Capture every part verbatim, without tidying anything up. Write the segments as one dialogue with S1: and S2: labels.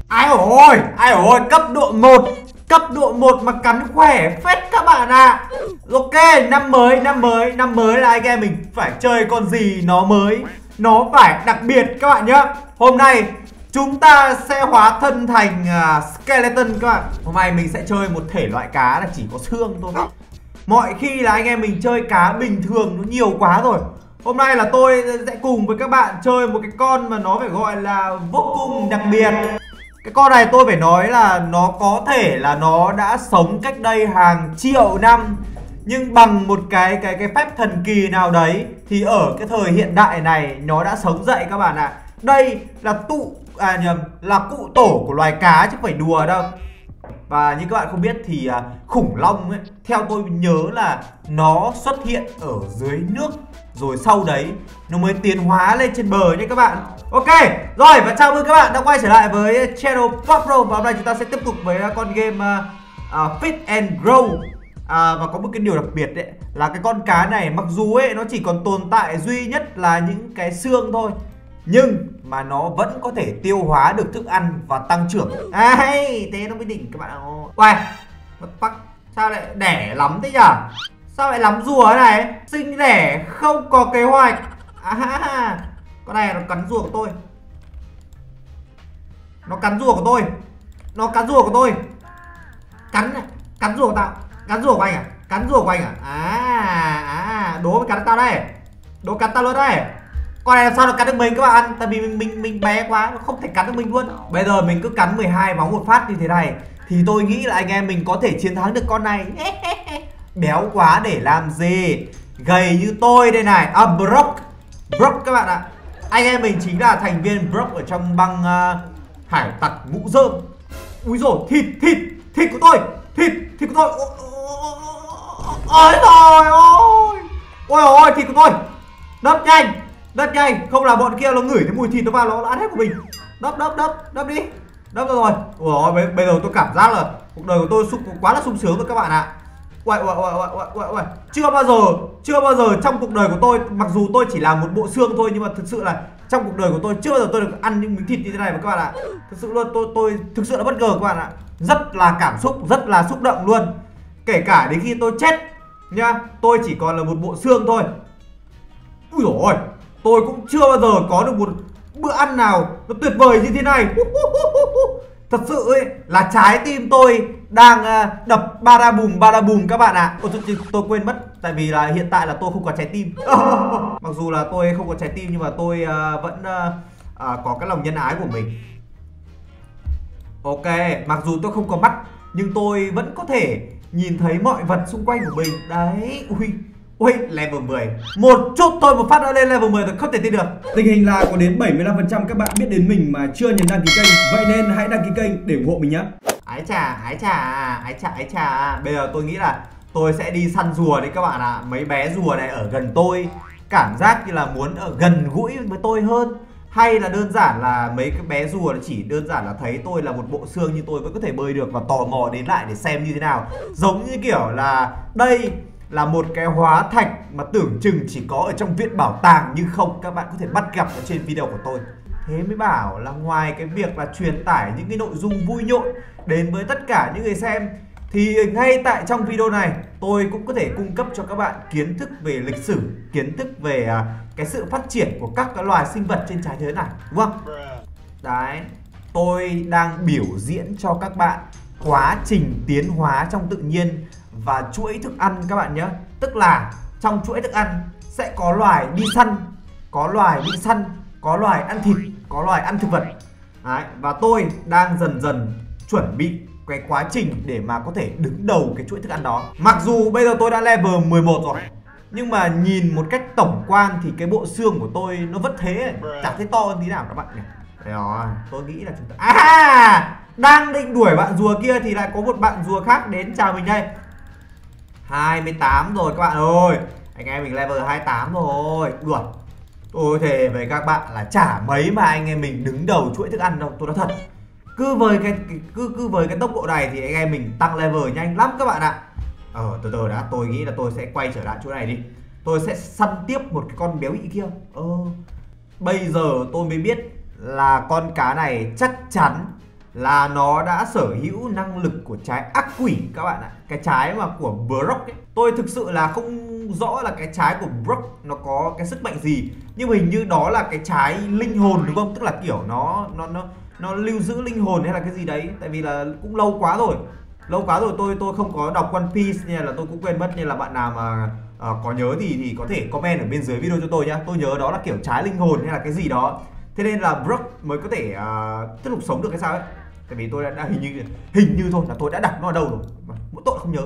S1: Ai ôi, ai ôi, cấp độ một. Cấp độ một mà cắn khỏe phết các bạn ạ. À. Ok, năm mới, năm mới, năm mới là anh em mình phải chơi con gì nó mới, nó phải đặc biệt các bạn nhá. Hôm nay chúng ta sẽ hóa thân thành uh, skeleton các bạn. Hôm nay mình sẽ chơi một thể loại cá là chỉ có xương thôi. Mọi khi là anh em mình chơi cá bình thường nó nhiều quá rồi. Hôm nay là tôi sẽ cùng với các bạn chơi một cái con mà nó phải gọi là vô cùng đặc biệt. Cái con này tôi phải nói là nó có thể là nó đã sống cách đây hàng triệu năm, nhưng bằng một cái cái cái phép thần kỳ nào đấy thì ở cái thời hiện đại này nó đã sống dậy các bạn ạ. À. Đây là tụ à nhầm là cụ tổ của loài cá chứ không phải đùa đâu. Và như các bạn không biết thì à, khủng long ấy, theo tôi nhớ là nó xuất hiện ở dưới nước, rồi sau đấy nó mới tiến hóa lên trên bờ nha các bạn. Ok, rồi và chào mừng các bạn đã quay trở lại với channel Popro. Và hôm nay chúng ta sẽ tiếp tục với con game uh, uh, Feed and Grow. À, và có một cái điều đặc biệt đấy là cái con cá này mặc dù ấy nó chỉ còn tồn tại duy nhất là những cái xương thôi, nhưng mà nó vẫn có thể tiêu hóa được thức ăn và tăng trưởng. À, hay, thế nó mới đỉnh các bạn ạ. Uầy, mất bắt, sao lại đẻ lắm thế nhở? Sao lại lắm rùa thế này? Sinh đẻ không có kế hoạch. À, con này nó cắn rùa của tôi. Nó cắn rùa của tôi. Nó cắn rùa của tôi. Cắn này, cắn rùa của tao. Cắn rùa của anh à? Cắn rùa của anh à? À, à, đố mày cắn tao đây. Đố cắn tao luôn đây. Con này làm sao nó cắn được mình các bạn? Tại vì mình mình mình bé quá, nó không thể cắn được mình luôn. Bây giờ mình cứ cắn mười hai bóng một phát như thế này thì tôi nghĩ là anh em mình có thể chiến thắng được con này. Béo quá để làm gì? Gầy như tôi đây này. À, Brock. Brock các bạn ạ. Anh em mình chính là thành viên Brock ở trong băng uh, hải tặc mũ rơm. Úi dồi, thịt, thịt, thịt của tôi. Thịt, thịt của tôi. Ôi trời ơi. Ôi ôi, thịt của tôi. Đớp nhanh. Đớp nhanh, không là bọn kia nó ngửi thấy mùi thịt nó vào nó ăn hết của mình. Đớp, đớp, đớp, đớp đi. Đớp rồi. Ủa, bây, bây giờ tôi cảm giác là cuộc đời của tôi sung, quá là sung sướng rồi các bạn ạ. Uầy, uầy, uầy, uầy, uầy, uầy. Chưa bao giờ, chưa bao giờ trong cuộc đời của tôi, mặc dù tôi chỉ là một bộ xương thôi, nhưng mà thực sự là trong cuộc đời của tôi chưa bao giờ tôi được ăn những miếng thịt như thế này mà các bạn ạ. Thực sự luôn, tôi tôi thực sự là bất ngờ các bạn ạ. Rất là cảm xúc, rất là xúc động luôn. Kể cả đến khi tôi chết nhá, tôi chỉ còn là một bộ xương thôi. Ui dồi ôi, tôi cũng chưa bao giờ có được một bữa ăn nào nó tuyệt vời như thế này. Thật sự ấy là trái tim tôi đang uh, đập ba da bùm ba da bùm các bạn ạ. À. Ôi, tôi, tôi quên mất, tại vì là hiện tại là tôi không có trái tim. Mặc dù là tôi không có trái tim nhưng mà tôi uh, vẫn uh, uh, có cái lòng nhân ái của mình. Ok, mặc dù tôi không có mắt nhưng tôi vẫn có thể nhìn thấy mọi vật xung quanh của mình. Đấy, ui. Ui, level mười. Một chút thôi, một phát đã lên level mười rồi, không thể tin được.
S2: Tình hình là có đến bảy mươi lăm phần trăm các bạn biết đến mình mà chưa nhấn đăng ký kênh. Vậy nên hãy đăng ký kênh để ủng hộ mình nhé.
S1: Ái chà, ái chà, ái chà, ái chà. Bây giờ tôi nghĩ là tôi sẽ đi săn rùa đấy các bạn ạ. À. Mấy bé rùa này ở gần tôi, cảm giác như là muốn ở gần gũi với tôi hơn. Hay là đơn giản là mấy cái bé rùa nó chỉ đơn giản là thấy tôi là một bộ xương như tôi vẫn có thể bơi được và tò mò đến lại để xem như thế nào. Giống như kiểu là đây là một cái hóa thạch mà tưởng chừng chỉ có ở trong viện bảo tàng, nhưng không, các bạn có thể bắt gặp ở trên video của tôi. Thế mới bảo là ngoài cái việc là truyền tải những cái nội dung vui nhộn đến với tất cả những người xem, thì ngay tại trong video này tôi cũng có thể cung cấp cho các bạn kiến thức về lịch sử, kiến thức về uh, cái sự phát triển của các cái loài sinh vật trên trái thế này, đúng không? Đấy, tôi đang biểu diễn cho các bạn quá trình tiến hóa trong tự nhiên và chuỗi thức ăn các bạn nhé. Tức là trong chuỗi thức ăn sẽ có loài đi săn, có loài bị săn, có loài ăn thịt, có loài ăn thực vật. Đấy, và tôi đang dần dần chuẩn bị cái quá trình để mà có thể đứng đầu cái chuỗi thức ăn đó. Mặc dù bây giờ tôi đã level mười một rồi, nhưng mà nhìn một cách tổng quan thì cái bộ xương của tôi nó vẫn thế, chẳng thấy to hơn tí nào các bạn nhỉ. Đấy rồi, tôi nghĩ là chúng ta... À, đang định đuổi bạn rùa kia thì lại có một bạn rùa khác đến chào mình đây. hai mươi tám rồi các bạn ơi. Anh em mình level hai mươi tám rồi. Đuổi. Tôi thề với các bạn là chả mấy mà anh em mình đứng đầu chuỗi thức ăn đâu, tôi nói thật. Cứ với cái cứ cứ với cái tốc độ này thì anh em mình tăng level nhanh lắm các bạn ạ. Ờ từ từ đã, tôi nghĩ là tôi sẽ quay trở lại chỗ này đi. Tôi sẽ săn tiếp một cái con béo ị kia. Ờ bây giờ tôi mới biết là con cá này chắc chắn là nó đã sở hữu năng lực của trái ác quỷ các bạn ạ. Cái trái mà của Brock ấy. Tôi thực sự là không rõ là cái trái của Brock nó có cái sức mạnh gì, nhưng hình như đó là cái trái linh hồn đúng không? Tức là kiểu nó nó nó nó lưu giữ linh hồn hay là cái gì đấy. Tại vì là cũng lâu quá rồi. Lâu quá rồi tôi tôi không có đọc One Piece nên là tôi cũng quên mất, nên là bạn nào mà uh, có nhớ thì thì có thể comment ở bên dưới video cho tôi nhá. Tôi nhớ đó là kiểu trái linh hồn hay là cái gì đó. Thế nên là Brock mới có thể uh, tiếp tục sống được hay sao ấy. Tại vì tôi đã, đã hình như hình như thôi là tôi đã đặt nó ở đâu rồi mà mỗi tội không nhớ.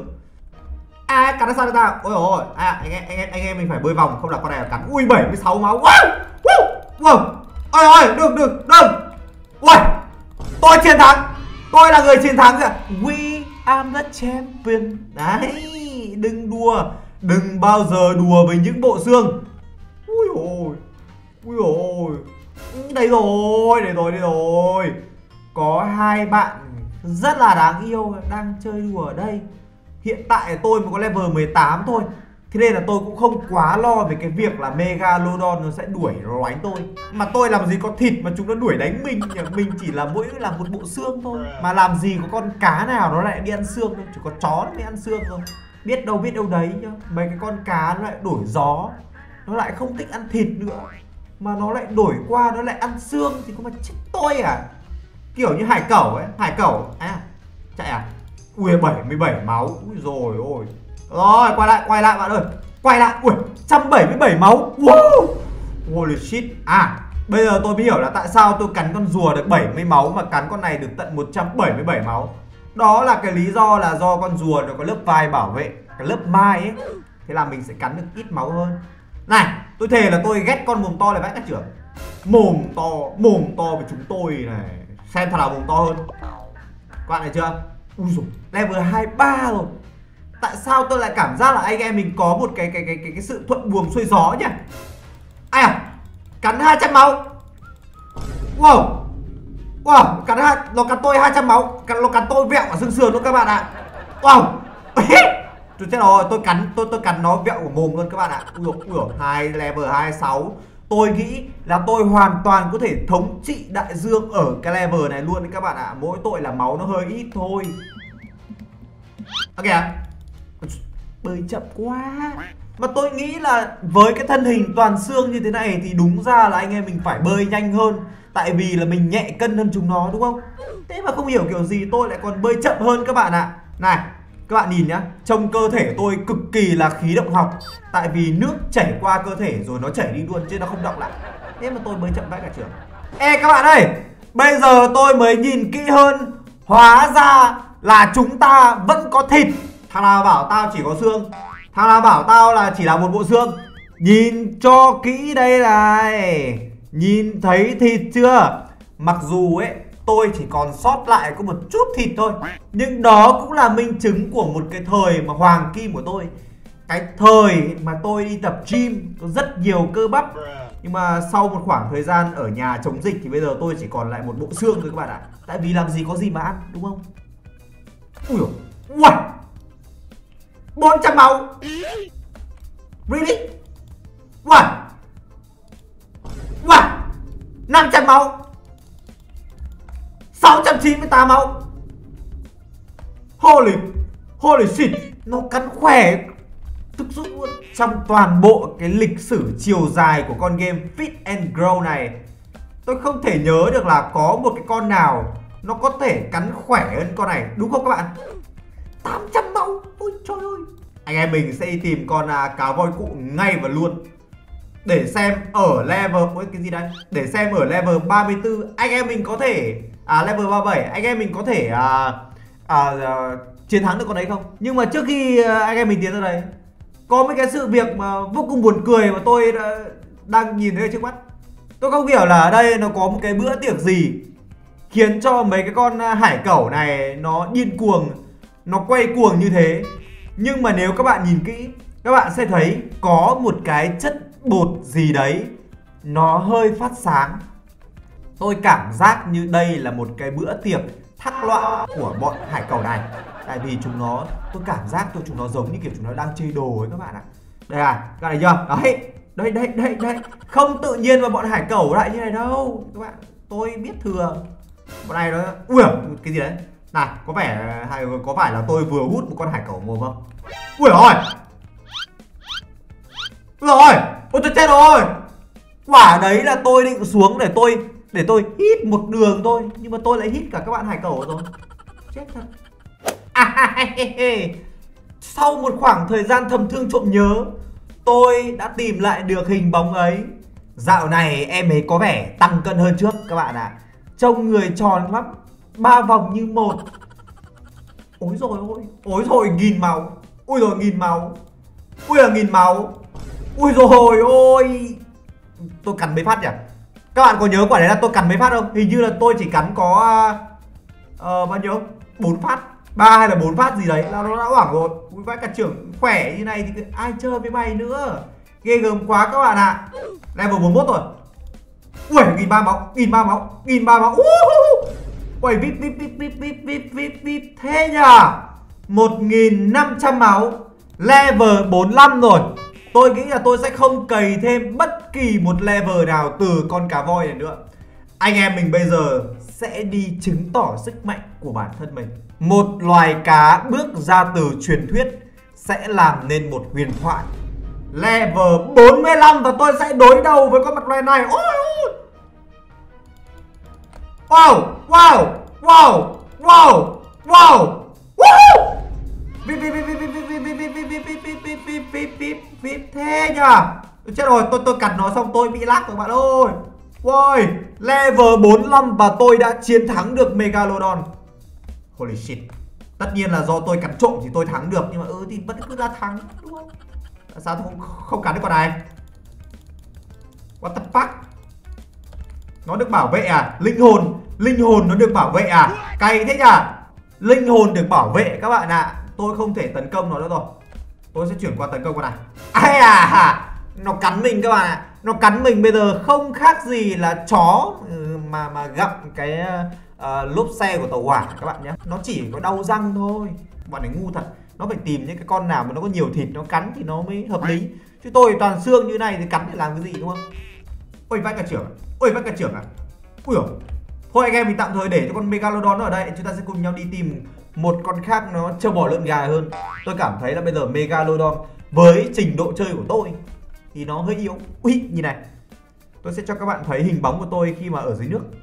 S1: À cắn sao tao? Ôi ôi, à anh em anh em anh em mình phải bơi vòng, không là con này là cắn. Ui bảy mươi sáu máu. Wow! Wow! Ôi ôi, đừng đừng đừng. Ui! Tôi chiến thắng. Tôi là người chiến thắng kìa. We are the champion. Đấy, đừng đùa, đừng bao giờ đùa với những bộ xương. Ui ôi. Ui ôi. Đây rồi, đây rồi, đây rồi. Có hai bạn rất là đáng yêu đang chơi đùa ở đây. Hiện tại tôi mới có level mười tám thôi. Thế nên là tôi cũng không quá lo về cái việc là Megalodon nó sẽ đuổi nó đánh tôi. Mà tôi làm gì có thịt mà chúng nó đuổi đánh mình nhỉ? Mình chỉ là mỗi là một bộ xương thôi. Mà làm gì có con cá nào nó lại đi ăn xương đâu. Chỉ có chó nó mới ăn xương thôi. Biết đâu biết đâu đấy nhá. Mấy cái con cá nó lại đổi gió, nó lại không thích ăn thịt nữa, mà nó lại đổi qua nó lại ăn xương thì có mà chết tôi à. Kiểu như hải cẩu ấy. Hải cẩu à, chạy à. Ui bảy mươi bảy máu. Ui rồi ôi. Rồi quay lại quay lại bạn ơi. Quay lại. Ui một trăm bảy mươi bảy máu. Wow. Holy shit. À bây giờ tôi mới hiểu là tại sao tôi cắn con rùa được bảy mươi máu mà cắn con này được tận một trăm bảy mươi bảy máu. Đó là cái lý do là do con rùa nó có lớp vai bảo vệ, cái lớp mai ấy. Thế là mình sẽ cắn được ít máu hơn. Này tôi thề là tôi ghét con mồm to này vãi các trưởng. Mồm to, mồm to với chúng tôi này. Xem thật là mồm to hơn. Các bạn thấy chưa? Ui dồi, level hai mươi ba rồi. Tại sao tôi lại cảm giác là anh em mình có một cái cái cái cái, cái sự thuận buồm xuôi gió nhỉ? Ai à? Cắn hai trăm máu. Wow. Wow, cắn hai, nó cắn tôi hai trăm máu, cắn nó cắn tôi vẹo ở xương sườn luôn các bạn ạ. Wow. Tôi chết rồi, tôi cắn tôi tôi cắn nó vẹo của mồm luôn các bạn ạ. Ui dồi, ui hai level hai mươi sáu. Tôi nghĩ là tôi hoàn toàn có thể thống trị đại dương ở cái level này luôn đấy các bạn ạ. Mỗi tội là máu nó hơi ít thôi. Ok à? Bơi chậm quá. Mà tôi nghĩ là với cái thân hình toàn xương như thế này thì đúng ra là anh em mình phải bơi nhanh hơn. Tại vì là mình nhẹ cân hơn chúng nó đúng không? Thế mà không hiểu kiểu gì tôi lại còn bơi chậm hơn các bạn ạ. Này các bạn nhìn nhá, trông cơ thể tôi cực kỳ là khí động học. Tại vì nước chảy qua cơ thể rồi nó chảy đi luôn chứ nó không động lại. Thế mà tôi mới chậm vãi cả trưởng. Ê các bạn ơi, bây giờ tôi mới nhìn kỹ hơn. Hóa ra là chúng ta vẫn có thịt. Thằng nào bảo tao chỉ có xương? Thằng nào bảo tao là chỉ là một bộ xương? Nhìn cho kỹ đây này. Nhìn thấy thịt chưa? Mặc dù ấy tôi chỉ còn sót lại có một chút thịt thôi, nhưng đó cũng là minh chứng của một cái thời mà hoàng kim của tôi. Cái thời mà tôi đi tập gym có rất nhiều cơ bắp. Nhưng mà sau một khoảng thời gian ở nhà chống dịch thì bây giờ tôi chỉ còn lại một bộ xương thôi các bạn ạ. Tại vì làm gì có gì mà ăn đúng không? Ui dồi. Ui bốn trăm máu. Really? Ui Ui năm trăm máu. Sáu trăm chín mươi tám máu. Holy Holy shit. Nó cắn khỏe thực sự luôn. Trong toàn bộ cái lịch sử chiều dài của con game Fit and Grow này, tôi không thể nhớ được là có một cái con nào nó có thể cắn khỏe hơn con này, đúng không các bạn? Tám trăm máu. Ôi trời ơi. Anh em mình sẽ đi tìm con à, cá voi cụ ngay và luôn. Để xem ở level... Ôi cái gì đây? Để xem ở level ba mươi tư anh em mình có thể... À level ba mươi bảy anh em mình có thể à, à, à, chiến thắng được con đấy không? Nhưng mà trước khi à, anh em mình tiến ra đây, có mấy cái sự việc mà vô cùng buồn cười mà tôi đã, đang nhìn thấy ở trước mắt. Tôi không hiểu là ở đây nó có một cái bữa tiệc gì khiến cho mấy cái con hải cẩu này nó điên cuồng, nó quay cuồng như thế. Nhưng mà nếu các bạn nhìn kỹ, các bạn sẽ thấy có một cái chất bột gì đấy nó hơi phát sáng. Tôi cảm giác như đây là một cái bữa tiệc thác loạn của bọn hải cẩu này. Tại vì chúng nó, tôi cảm giác tôi chúng nó giống như kiểu chúng nó đang chơi đồ ấy các bạn ạ. Đây à, các bạn thấy chưa? Đấy, đây, đây, đây, đây. Không tự nhiên mà bọn hải cẩu lại như này đâu các bạn. Tôi biết thừa. Bọn này nó ui cái gì đấy này, có vẻ hay có phải là tôi vừa hút một con hải cẩu mồm không? Ui rồi rồi ôi tôi chết rồi. Quả đấy là tôi định xuống để tôi để tôi hít một đường thôi, nhưng mà tôi lại hít cả các bạn hải cẩu rồi, chết thật. À, he, he. Sau một khoảng thời gian thầm thương trộm nhớ, tôi đã tìm lại được hình bóng ấy. Dạo này em ấy có vẻ tăng cân hơn trước các bạn ạ. À. Trông người tròn lắm, ba vòng như một. Ôi rồi ôi, ôi rồi nghìn máu. Ui rồi nghìn máu. Ui là nghìn máu. Ui rồi ôi. Tôi cắn mấy phát nhỉ? Các bạn có nhớ quả đấy là tôi cắn mấy phát không? Hình như là tôi chỉ cắn có uh, bao nhiêu? bốn phát, ba hay là bốn phát gì đấy là nó đã hoảng rồi. Ui vãi cả trưởng khỏe như này thì ai chơi với mày nữa. Ghê gớm quá các bạn ạ. À. Level bốn mươi mốt rồi. Ui nghìn ba máu, nghìn ba máu, nghìn ba máu. Ui vip vip vip vip vip vip vip vip thế nhờ. một nghìn năm trăm máu. Level bốn mươi lăm rồi. Tôi nghĩ là tôi sẽ không cày thêm bất kỳ một level nào từ con cá voi này nữa. Anh em mình bây giờ sẽ đi chứng tỏ sức mạnh của bản thân mình. Một loài cá bước ra từ truyền thuyết sẽ làm nên một huyền thoại. Level bốn mươi lăm và tôi sẽ đối đầu với con mặt loài này. Ôi ôi. Wow, wow, wow, wow, wow. Woo! Vip vip vip vip vip vip vip vip vip vip vip vip vip vip vip vip thế nhờ. Chết rồi, tôi tôi cắn nó xong tôi bị lag các bạn ơi. Ôi, level bốn mươi lăm và tôi đã chiến thắng được Megalodon. Holy shit. Tất nhiên là do tôi cắn trộm thì tôi thắng được, nhưng mà ừ thì vẫn cứ ra thắng đúng không? Tại sao tôi không, không cắn được con này? What the fuck? Nó được bảo vệ à? Linh hồn, linh hồn nó được bảo vệ à? Cay thế nhỉ? Linh hồn được bảo vệ các bạn ạ. À. Tôi không thể tấn công nó nữa rồi. Tôi sẽ chuyển qua tấn công con này. Ai à, nó cắn mình các bạn ạ. À. Nó cắn mình bây giờ không khác gì là chó mà mà gặm cái uh, lốp xe của tàu hỏa các bạn nhé. Nó chỉ có đau răng thôi. Bọn này ngu thật. Nó phải tìm những cái con nào mà nó có nhiều thịt nó cắn thì nó mới hợp lý. Chứ tôi toàn xương như này thì cắn để làm cái gì đúng không? Ôi vãi cả trưởng. Ôi vãi cả trưởng à. Ui dồi. Thôi anh em mình tạm thời để cho con Megalodon nó ở đây. Chúng ta sẽ cùng nhau đi tìm một con khác nó trâu bò lợn gà hơn. Tôi cảm thấy là bây giờ Megalodon với trình độ chơi của tôi thì nó hơi yếu. Ui nhìn này. Tôi sẽ cho các bạn thấy hình bóng của tôi khi mà ở dưới nước.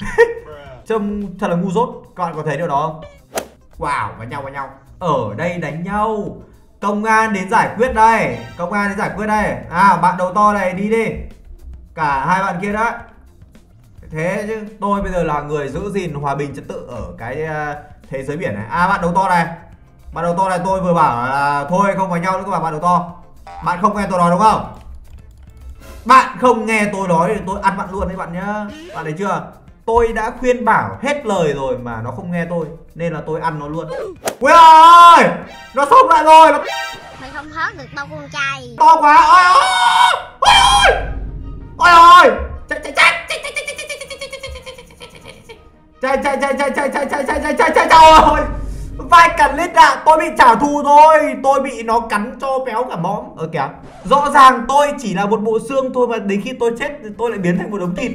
S1: Trông thật là ngu dốt. Các bạn có thấy điều đó không? Wow, vào nhau vào nhau. Ở đây đánh nhau. Công an đến giải quyết đây. Công an đến giải quyết đây. À bạn đầu to này đi đi. Cả hai bạn kia đó. Thế chứ tôi bây giờ là người giữ gìn hòa bình trật tự ở cái uh, thế giới biển này. À bạn đầu to này. Bạn đầu to này tôi vừa bảo là thôi không vào nhau nữa các bạn, bạn đầu to. Bạn không nghe tôi nói đúng không? Bạn không nghe tôi nói thì tôi ăn bạn luôn đấy bạn nhá. Bạn thấy chưa? Tôi đã khuyên bảo hết lời rồi mà nó không nghe tôi, nên là tôi ăn nó luôn. Ui ơi, nó xông lại rồi. Nó...
S3: Mày không hớt được bao con trai.
S1: To quá. Ôi ôi. Ôi ôi. Chạy chạy chạy chạy chạy chạy chạy chạy chạy chạy chạy chạy chạy chạy chạy chạy chạy chạy chạy rồi. Vai cắn lít ạ, tôi bị trả thù thôi. Tôi bị nó cắn cho béo cả móm. Ờ kìa. Rõ ràng tôi chỉ là một bộ xương thôi mà đến khi tôi chết thì tôi lại biến thành một đống thịt.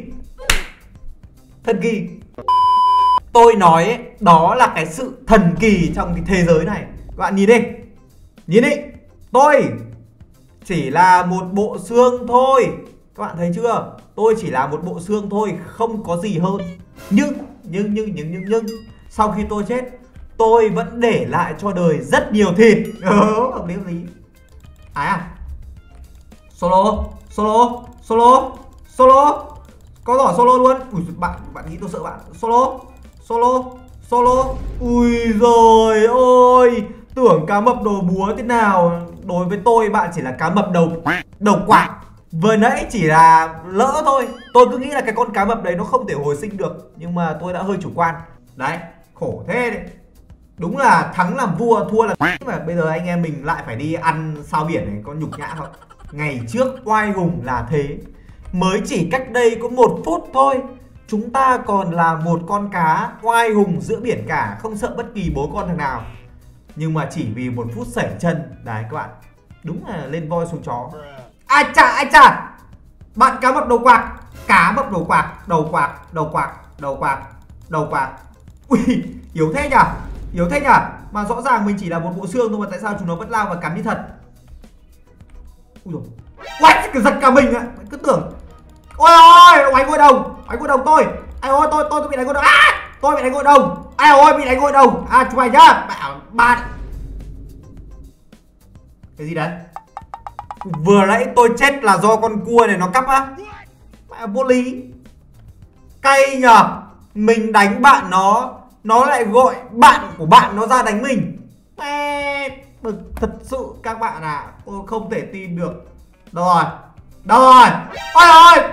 S1: Thật kỳ. Tôi nói ấy, đó là cái sự thần kỳ trong cái thế giới này. Các bạn nhìn đi. Nhìn đi. Tôi chỉ là một bộ xương thôi. Các bạn thấy chưa? Tôi chỉ là một bộ xương thôi, không có gì hơn. Nhưng, nhưng, nhưng, nhưng, nhưng, nhưng sau khi tôi chết, tôi vẫn để lại cho đời rất nhiều thịt. Ừ, hợp lý hợp lý. Ai à? Solo, solo, solo, solo. Có giỏi solo luôn. Ui, bạn, bạn nghĩ tôi sợ bạn. Solo, solo, solo. Ui rồi ôi. Tưởng cá mập đầu búa thế nào. Đối với tôi bạn chỉ là cá mập đầu đầu quạ. Vừa nãy chỉ là lỡ thôi. Tôi cứ nghĩ là cái con cá mập đấy nó không thể hồi sinh được. Nhưng mà tôi đã hơi chủ quan. Đấy, khổ thế đấy. Đúng là thắng làm vua, thua là mà bây giờ anh em mình lại phải đi ăn sao biển này, có nhục nhã không? Ngày trước oai hùng là thế. Mới chỉ cách đây có một phút thôi, chúng ta còn là một con cá oai hùng giữa biển cả, không sợ bất kỳ bố con thằng nào. Nhưng mà chỉ vì một phút sẩy chân. Đấy các bạn, đúng là lên voi xuống chó. Ai chà, ai chà. Bạn cá mập đầu quạc. Cá mập đầu quạc, đầu quạc, đầu quạc, đầu quạc. Đầu quạ. Ui, yếu thế nhỉ? Yếu thế nhỉ? Mà rõ ràng mình chỉ là một bộ xương thôi mà tại sao chúng nó vẫn lao và cắn đi thật? Ui dồi. Uầy, cứ giật cả mình ạ. Cứ tưởng. Ôi ôi, oánh gội đồng, oánh gội đồng tôi. Ai ôi, tôi tôi tôi bị đánh gội đồng. À, tôi bị đánh gội đồng. Ai ôi, bị đánh gội đồng. À, chú mày nhá. Bảo ba. Cái gì đấy? Vừa nãy tôi chết là do con cua này nó cắp á. Mẹ vô lý. Cay nhờ. Mình đánh bạn nó, nó lại gọi bạn của bạn nó ra đánh mình. Mẹ, thật sự các bạn ạ, à, tôi không thể tin được. Đâu rồi? Đâu rồi? Ôi ôi!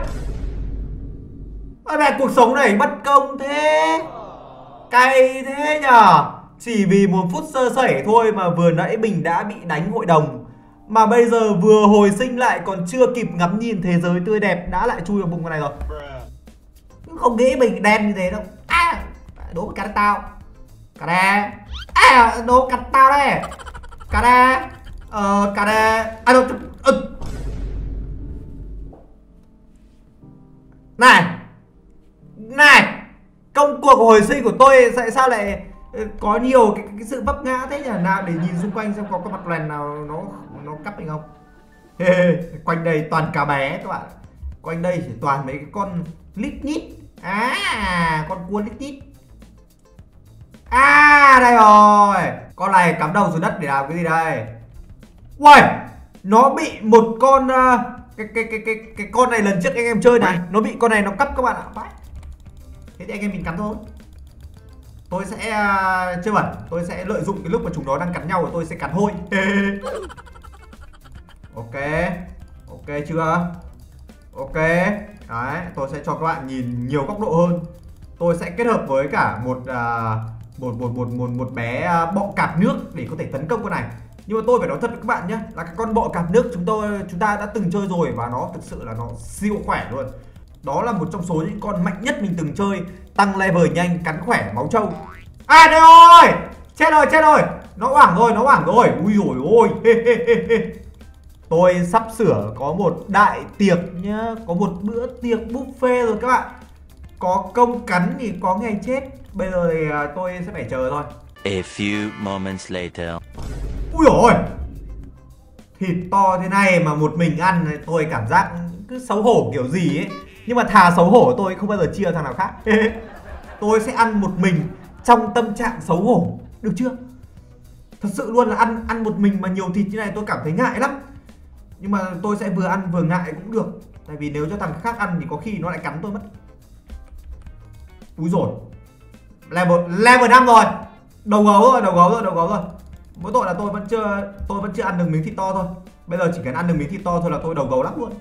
S1: Ôi mẹ, cuộc sống này bất công thế. Cay thế nhờ. Chỉ vì một phút sơ sẩy thôi mà vừa nãy mình đã bị đánh hội đồng. Mà bây giờ vừa hồi sinh lại còn chưa kịp ngắm nhìn thế giới tươi đẹp đã lại chui vào bụng con này rồi. Không nghĩ mình đen như thế đâu. À, đố cắn tao. Cà đe. À, đố cắn tao đây. Cà đe. Ờ, cà đe. À, đâu. Ừ. Này. Này. Công cuộc hồi sinh của tôi tại sao lại có nhiều cái, cái sự vấp ngã thế nhỉ? Nào để nhìn xung quanh xem có cái mặt lèn nào nó nó cắp mình không. Hey, quanh đây toàn cá bé các bạn. Quanh đây chỉ toàn mấy cái con lít nhít. À, con cua lít nhít. À, đây rồi. Con này cắm đầu xuống đất để làm cái gì đây? Uầy, nó bị một con uh, cái, cái cái cái cái con này lần trước anh em chơi này, nó bị con này nó cắp các bạn ạ. Thế thì anh em mình cắn thôi. Tôi sẽ uh, chơi bẩn, tôi sẽ lợi dụng cái lúc mà chúng nó đang cắn nhau và tôi sẽ cắn hôi. Ok. Ok chưa? Ok. Đấy, tôi sẽ cho các bạn nhìn nhiều góc độ hơn. Tôi sẽ kết hợp với cả một uh, một, một một một một bé uh, bọ cạp nước để có thể tấn công con này. Nhưng mà tôi phải nói thật với các bạn nhé, là cái con bọ cạp nước chúng tôi chúng ta đã từng chơi rồi và nó thực sự là nó siêu khỏe luôn. Đó là một trong số những con mạnh nhất mình từng chơi, tăng level nhanh, cắn khỏe, máu trâu. À đây rồi, chết rồi, chết rồi, nó hoảng rồi, nó hoảng rồi. Ui dồi ôi. Tôi sắp sửa có một đại tiệc nhá, có một bữa tiệc buffet rồi các bạn. Có công cắn thì có ngày chết. Bây giờ thì tôi sẽ phải chờ thôi.
S4: A few moments later.
S1: Ui dồi ôi, thịt to thế này mà một mình ăn tôi cảm giác cứ xấu hổ kiểu gì ấy. Nhưng mà thà xấu hổ tôi không bao giờ chia thằng nào khác. Tôi sẽ ăn một mình trong tâm trạng xấu hổ, được chưa? Thật sự luôn là ăn ăn một mình mà nhiều thịt như này tôi cảm thấy ngại lắm. Nhưng mà tôi sẽ vừa ăn vừa ngại cũng được. Tại vì nếu cho thằng khác ăn thì có khi nó lại cắn tôi mất. Úi rồi, level level năm rồi. Đầu gấu rồi, đầu gấu rồi, đầu gấu rồi. Mỗi tội là tôi vẫn chưa tôi vẫn chưa ăn được miếng thịt to thôi. Bây giờ chỉ cần ăn được miếng thịt to thôi là tôi đầu gấu lắm luôn.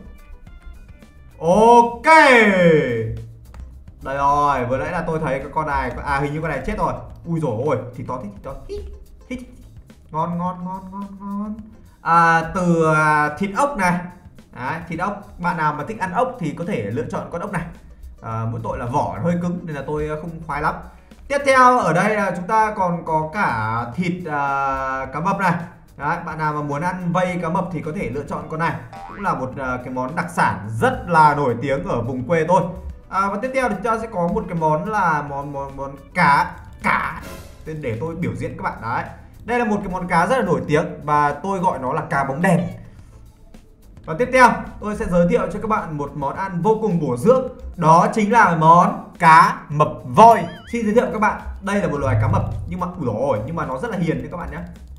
S1: Ok. Đây rồi, vừa nãy là tôi thấy cái con này, à hình như con này chết rồi. Ui dồi ôi, thịt to, thịt to. Thịt. Ngon ngon ngon ngon ngon. À, từ thịt ốc này. Đấy, thịt ốc. Bạn nào mà thích ăn ốc thì có thể lựa chọn con ốc này. À, mỗi tội là vỏ hơi cứng nên là tôi không khoái lắm. Tiếp theo ở đây là chúng ta còn có cả thịt uh, cá mập này. Đấy, bạn nào mà muốn ăn vây cá mập thì có thể lựa chọn con này. Cũng là một uh, cái món đặc sản rất là nổi tiếng ở vùng quê tôi. À, và tiếp theo thì chúng ta sẽ có một cái món là món món món cá cá để tôi biểu diễn các bạn. Đấy, đây là một cái món cá rất là nổi tiếng và tôi gọi nó là cá bóng đèn. Và tiếp theo tôi sẽ giới thiệu cho các bạn một món ăn vô cùng bổ dưỡng. Đó chính là món cá mập voi. Xin giới thiệu các bạn, đây là một loài cá mập nhưng mà ủi dồi, nhưng mà nó rất là hiền đấy các bạn nhé.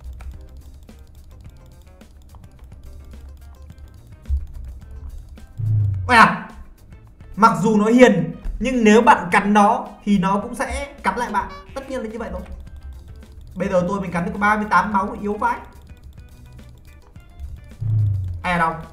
S1: Ôi à, mặc dù nó hiền nhưng nếu bạn cắn nó thì nó cũng sẽ cắn lại bạn. Tất nhiên là như vậy thôi. Bây giờ tôi mình cắn được có ba mươi tám máu, yếu vãi. Ai ở đâu?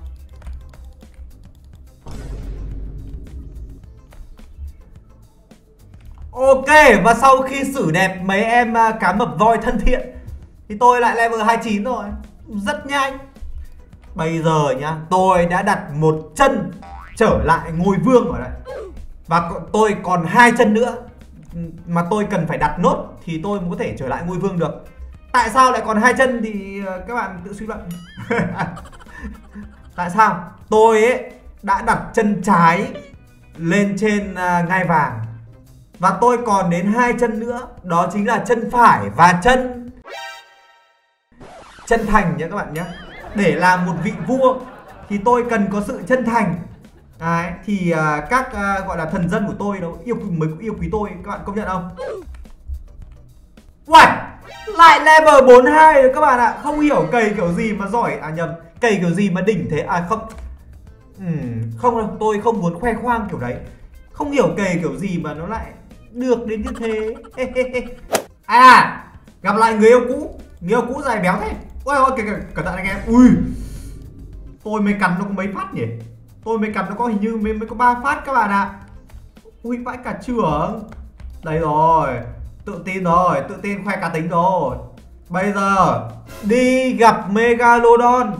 S1: Ok, và sau khi xử đẹp mấy em cá mập voi thân thiện thì tôi lại level hai mươi chín rồi. Rất nhanh. Bây giờ nhá, tôi đã đặt một chân trở lại ngôi vương ở đây. Và tôi còn hai chân nữa mà tôi cần phải đặt nốt thì tôi mới có thể trở lại ngôi vương được. Tại sao lại còn hai chân thì các bạn tự suy luận. Tại sao? Tôi ấy đã đặt chân trái lên trên uh, ngai vàng Và tôi còn đến hai chân nữa, đó chính là chân phải và chân chân thành nhé các bạn nhé. Để làm một vị vua thì tôi cần có sự chân thành. Đấy, thì uh, các uh, gọi là thần dân của tôi nó yêu quý, mới yêu quý tôi, các bạn công nhận không? Uầy, lại level bốn mươi hai rồi các bạn ạ. Không hiểu cày kiểu gì mà giỏi, à nhầm, cày kiểu gì mà đỉnh thế. À không, uhm, không đâu, tôi không muốn khoe khoang kiểu đấy. Không hiểu cày kiểu gì mà nó lại được đến như thế. À, gặp lại người yêu cũ. Người yêu cũ dài béo thế. Ôi ôi, cẩn thận anh em. Ui, tôi mới cắn nó có mấy phát nhỉ? Tôi mới cắn nó có hình như mới, mới có ba phát các bạn ạ. Ui vãi cả trưởng. Đây rồi, tự tin rồi, tự tin khoe cá tính rồi. Bây giờ đi gặp Megalodon.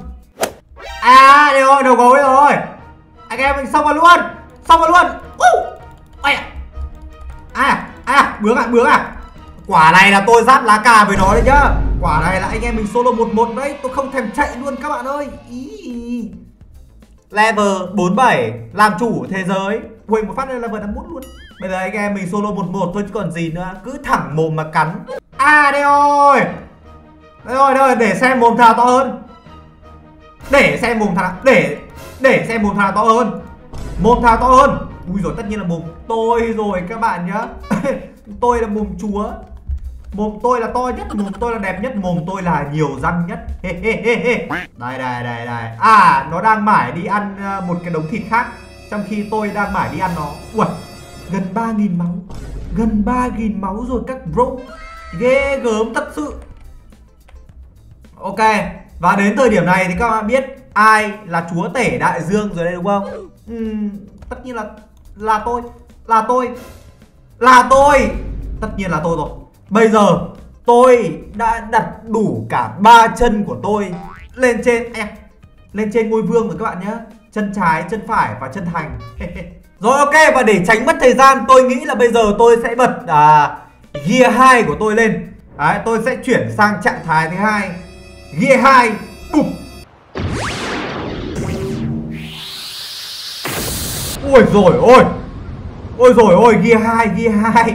S1: À đây rồi, đầu gối rồi. Anh em mình xong vào luôn. Xong vào luôn. uh. Ây à. À, à, bướng à, bướng à. Quả này là tôi rát lá cà với nó đấy nhá. Quả này là anh em mình solo một một đấy. Tôi không thèm chạy luôn các bạn ơi. Ý. Level bốn mươi bảy, làm chủ thế giới. Ui một phát lên level năm mươi mốt luôn. Bây giờ anh em mình solo một một thôi chứ còn gì nữa. Cứ thẳng mồm mà cắn. À đây rồi. Đây rồi, đây rồi, để xem mồm thằng to hơn. Để xem mồm thằng Để để xem mồm thằng to hơn. Mồm thằng to hơn. Ui rồi tất nhiên là mồm tôi rồi các bạn nhá. Tôi là mồm chúa. Mồm tôi là to nhất, mồm tôi là đẹp nhất, mồm tôi là nhiều răng nhất. Đây đây đây đây. À nó đang mải đi ăn một cái đống thịt khác, trong khi tôi đang mải đi ăn nó. Ui, gần ba nghìn máu. Gần ba nghìn máu rồi các bro. Ghê gớm thật sự. Ok, và đến thời điểm này thì các bạn biết ai là chúa tể đại dương rồi đây đúng không? Uhm, tất nhiên là là tôi. Là tôi. Là tôi. Tất nhiên là tôi rồi. Bây giờ tôi đã đặt đủ cả ba chân của tôi lên trên à, lên trên ngôi vương rồi các bạn nhé. Chân trái, chân phải và chân thành. Rồi ok, và để tránh mất thời gian, tôi nghĩ là bây giờ tôi sẽ bật à, Gear hai của tôi lên. Đấy, tôi sẽ chuyển sang trạng thái thứ hai. Gear hai. Bụp. Ôi rồi ôi. Ôi rồi ôi, Gear hai, Gear hai.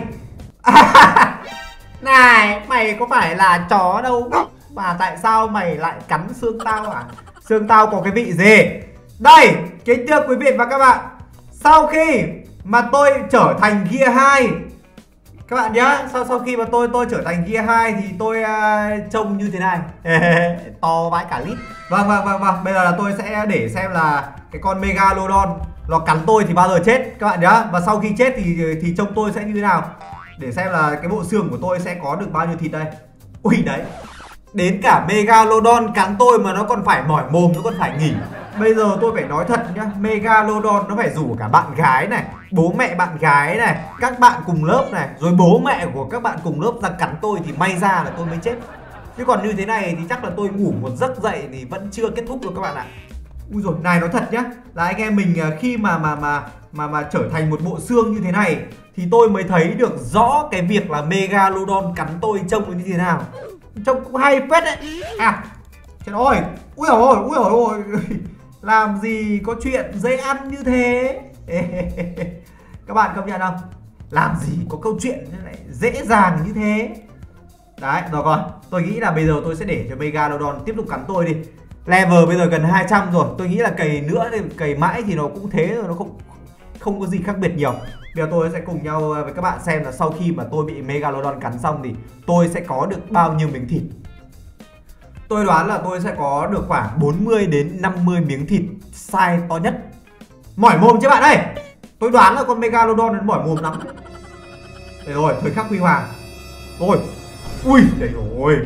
S1: Này, mày có phải là chó đâu mà tại sao mày lại cắn xương tao à? Xương tao có cái vị gì? Đây, kính thưa quý vị và các bạn, sau khi mà tôi trở thành Gear hai, các bạn nhá, sau sau khi mà tôi tôi trở thành Gear hai thì tôi uh, trông như thế này. To vãi cả lít. Vâng vâng vâng vâng, bây giờ là tôi sẽ để xem là cái con Megalodon nó cắn tôi thì bao giờ chết các bạn nhá. Và sau khi chết thì thì trông tôi sẽ như thế nào, để xem là cái bộ xương của tôi sẽ có được bao nhiêu thịt đây. Ui đấy, đến cả Megalodon cắn tôi mà nó còn phải mỏi mồm, nó còn phải nghỉ. Bây giờ tôi phải nói thật nhá, Megalodon nó phải rủ cả bạn gái này, bố mẹ bạn gái này, các bạn cùng lớp này, rồi bố mẹ của các bạn cùng lớp ra cắn tôi thì may ra là tôi mới chết. Chứ còn như thế này thì chắc là tôi ngủ một giấc dậy thì vẫn chưa kết thúc được các bạn ạ. Ui rồi, này nói thật nhá, là anh em mình khi mà mà mà mà mà trở thành một bộ xương như thế này thì tôi mới thấy được rõ cái việc là Megalodon cắn tôi trông như thế nào. Trông cũng hay phết đấy. À, trời ơi, ui dồi ôi, ui dồi ôi. Làm gì có chuyện dễ ăn như thế. Các bạn công nhận không? Làm gì có câu chuyện lại dễ dàng như thế. Đấy, rồi còn tôi nghĩ là bây giờ tôi sẽ để cho Megalodon tiếp tục cắn tôi đi. Level bây giờ gần hai trăm rồi. Tôi nghĩ là cày nữa thì cày mãi thì nó cũng thế rồi, nó không không có gì khác biệt nhiều. Bây giờ tôi sẽ cùng nhau với các bạn xem là sau khi mà tôi bị Megalodon cắn xong thì tôi sẽ có được bao nhiêu miếng thịt. Tôi đoán là tôi sẽ có được khoảng bốn mươi đến năm mươi miếng thịt size to nhất. Mỏi mồm chứ bạn ơi. Tôi đoán là con Megalodon nó mỏi mồm lắm. Đây rồi, thời khắc huy hoàng. Rồi. Ui, đây rồi.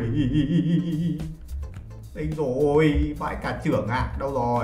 S1: Đây rồi, vãi cả trưởng ạ. À. Đâu rồi?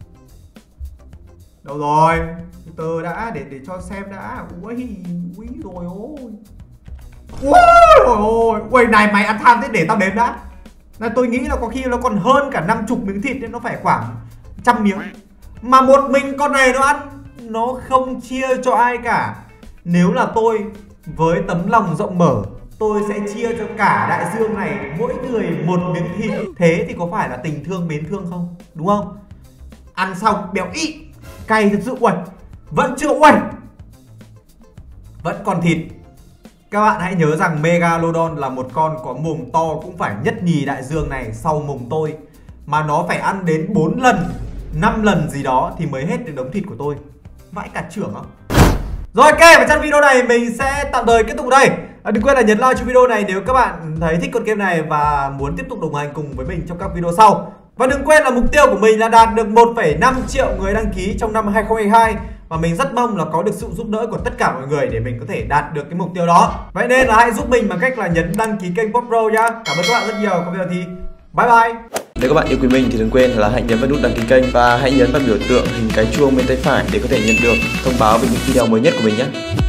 S1: Đâu rồi? Từ từ đã, để để cho xem đã. Ui, ui rồi ôi. Ui rồi ôi. Ui này mày ăn tham thế, để tao đếm đã. Là tôi nghĩ là có khi nó còn hơn cả năm chục miếng thịt nên nó phải khoảng trăm miếng. Mà một mình con này nó ăn, nó không chia cho ai cả. Nếu là tôi với tấm lòng rộng mở, tôi sẽ chia cho cả đại dương này mỗi người một miếng thịt. Thế thì có phải là tình thương mến thương không? Đúng không? Ăn xong béo ị, cay thật sự. Uầy, vẫn chưa uầy, vẫn còn thịt. Các bạn hãy nhớ rằng Megalodon là một con có mồm to cũng phải nhất nhì đại dương này sau mồm tôi. Mà nó phải ăn đến bốn lần, năm lần gì đó thì mới hết được đống thịt của tôi. Vãi cả trưởng không? Rồi ok, và trong video này mình sẽ tạm thời kết thúc đây. à, Đừng quên là nhấn like cho video này nếu các bạn thấy thích con game này và muốn tiếp tục đồng hành cùng với mình trong các video sau. Và đừng quên là mục tiêu của mình là đạt được một phẩy năm triệu người đăng ký trong năm hai không hai hai. Và mình rất mong là có được sự giúp đỡ của tất cả mọi người để mình có thể đạt được cái mục tiêu đó. Vậy nên là hãy giúp mình bằng cách là nhấn đăng ký kênh PopBro nhá. Cảm ơn các bạn rất nhiều. Còn bây giờ thì bye bye.
S5: Nếu các bạn yêu quý mình thì đừng quên là hãy nhấn vào nút đăng ký kênh và hãy nhấn vào biểu tượng hình cái chuông bên tay phải để có thể nhận được thông báo về những video mới nhất của mình nhé.